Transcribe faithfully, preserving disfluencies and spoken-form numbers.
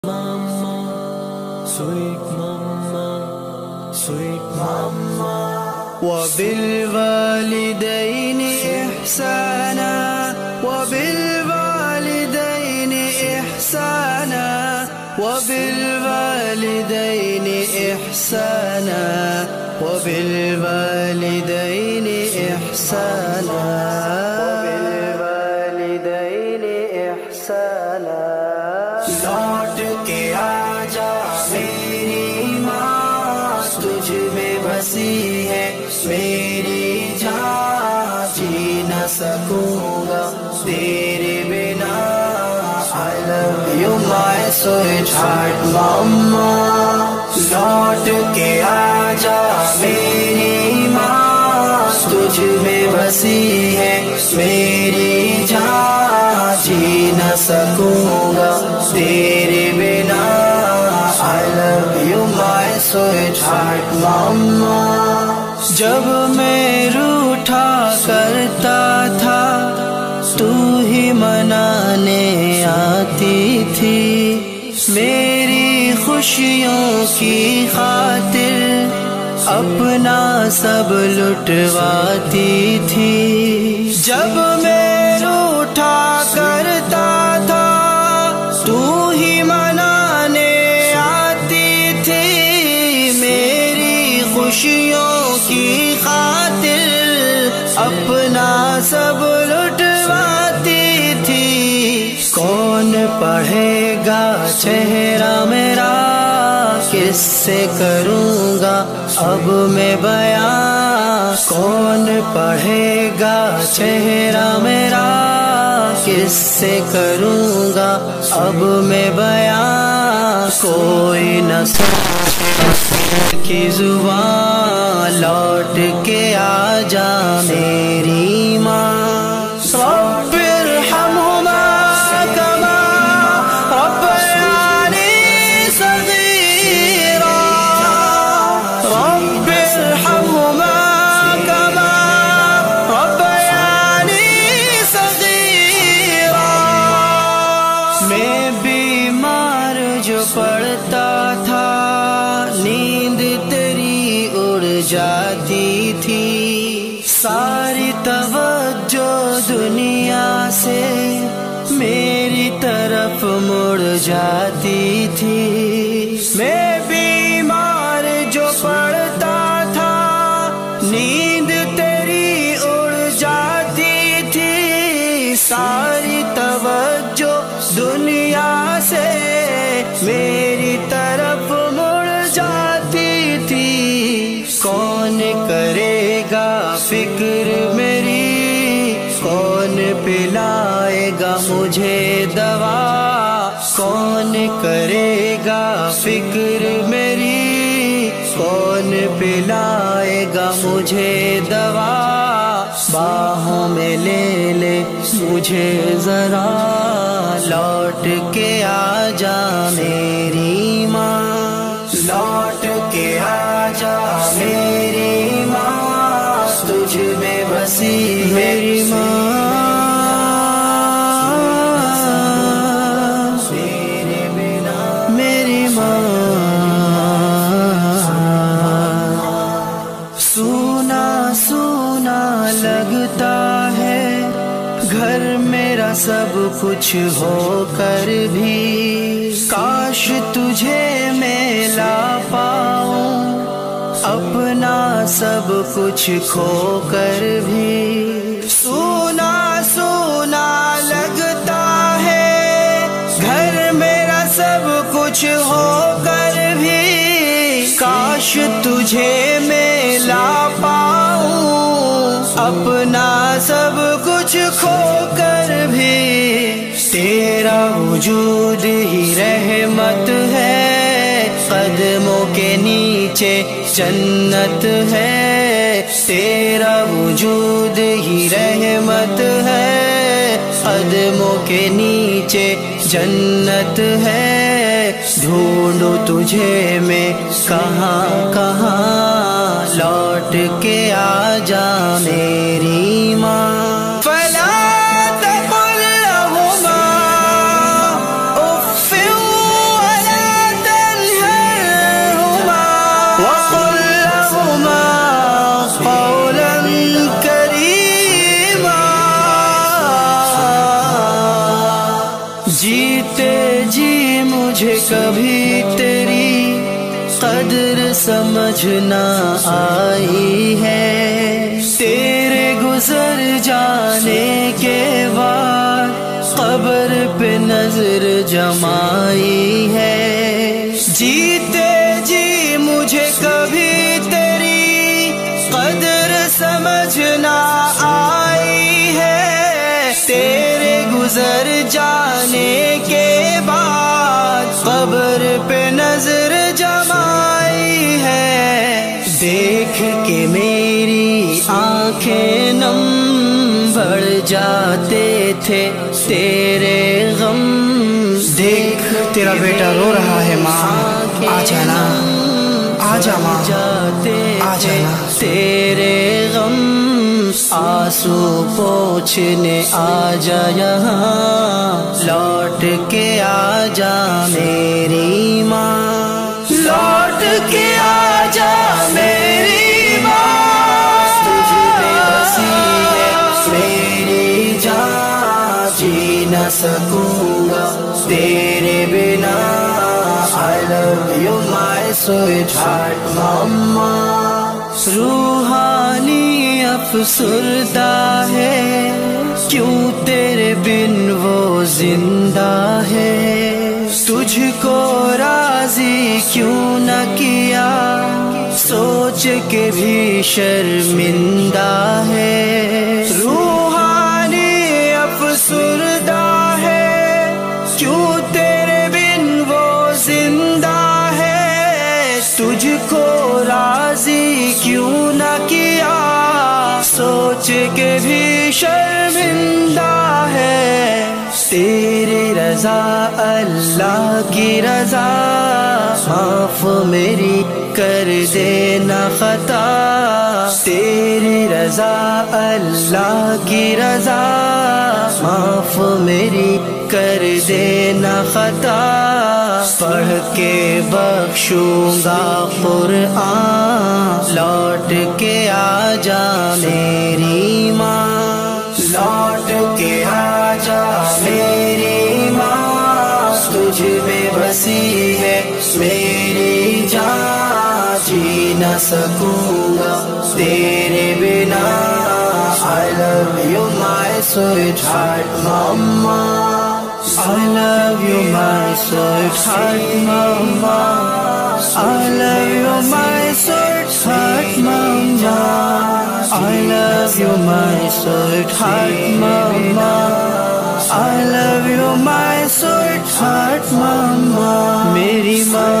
Mama, sweet mama, sweet mama. وبالوالدين إحسانا وبالوالدين إحسانا وبالوالدين إحسانا وبالوالدين إحسانا وبالوالدين إحسانا. لوٹ کے آجا میری ماں، تجھ میں بسی ہے میری جان، جی نہ سکوں گا تیرے بنا. I love you my sweetheart mama. لوٹ کے آجا میری ماں، تجھ میں بسی ہے میری جان، جی نہ سکوں گا تیرے بنا. I love you my sweetheart mama. جب میں روٹھا کرتا تھا تو ہی منانے آتی تھی، میری خوشیوں کی خاطر اپنا سب لٹواتی تھی. جب میں روٹھا کرتا تھا تو ہی منانے آتی تھی، میری خوشیوں کی خاطر اپنا سب لٹواتی تھی. کون پڑھے گا چہرہ میرا، کس سے کروں گا اب میں بیان. کون پڑھے گا چہرہ میرا، کس سے کروں گا اب میں بیان. کوئی نہ کی زبان، لوٹ کے آجا میری ماں. رب ارحمہما کما ربیانی صغیرا، رب ارحمہما کما ربیانی صغیرا. میں بیمار جو پڑتا تھا نیند تیری اڑ جاتی تھی، ساری توجہ دنیا سے میری طرف مڑ جاتی تھی. میں بیمار جو پڑتا تھا نیند تیری اڑ جاتی تھی، ساری توجہ دنیا سے میری طرف مڑ جاتی تھی. کون کرے گا فکر میری، کون پلائے گا مجھے دوا. کون کرے گا فکر میری، کون پلائے گا مجھے دوا. باہوں میں لے لے مجھے ذرا، لوٹ کے آجا میری ماں. لوٹ کے آجا میری ماں، تجھ میں بسی میری ماں. میرے بنا میری ماں. سونا سونا لگتا ہے گھر میرا سب کچھ ہو کر بھی، کاش تجھے میں لا پاؤں اپنا سب کچھ کھو کر بھی. سونا سونا لگتا ہے گھر میرا سب کچھ ہو کر بھی، کاش تجھے میں لا پاؤں اپنا سب کچھ کھو کر بھی. تیرا وجود ہی رحمت ہے، قدموں کے نیچے جنت ہے. تیرا وجود ہی رحمت ہے، قدموں کے نیچے جنت ہے. ڈھونڈوں تجھے میں کہاں کہاں، لوٹ کے آجا میری ماں. فلا تقل لهما مجھے کبھی تیری قدر سمجھ نہ آئی ہے، تیرے گزر جانے کے بعد قبر پہ نظر جمائی ہے۔ جیتے جی مجھے کبھی تیری قدر سمجھ نہ آئی ہے، تیرے گزر جانے کے بعد قبر پہ نظر جمائی ہے۔ دیکھ کے میری آنکھیں نم بڑھ جاتے تھے تیرے غم، دیکھ تیرا بیٹا رو رہا ہے ماں، آ جانا آ جا ماں، آ جانا تیرے غم، آنسو پوچھنے آ جا یہاں، لوٹ کے آ جا میری ماں، لوٹ کے آ جا میری ماں، تجھ بے بسی ہے میری جان، جی نہ سکوں گا تیرے بنا۔ I love you my sweetheart mama۔ روحانی افسردہ ہے، کیوں تیرے بن وہ زندہ ہے، تجھ کو راضی کیوں نہ کیا، سوچ کے بھی شرمندہ ہے۔ روحانی افسردہ ہے، کیوں تیرے بن وہ زندہ ہے، تجھ کو راضی کیوں نہ کیا، سوچ کے بھی شرمندہ ہے۔ تیری رضا اللہ کی رضا، معاف میری کر دینا خطا، تیری رضا اللہ کی رضا، معاف میری کر دینا خطا، پڑھ کے بخشوں گا قرآن، لوٹ کے آ جا میری ماں، لوٹ کے آ جا میری ماں، تجھ بے بسی ہے میری جان، جی نہ سکوں گا تیرے بنا۔ I love you my sweetheart mama۔ I love you my sweetheart mama، I love you my sweetheart mama، I love you my sweetheart mama، I love you my sweetheart mama۔ میری ماں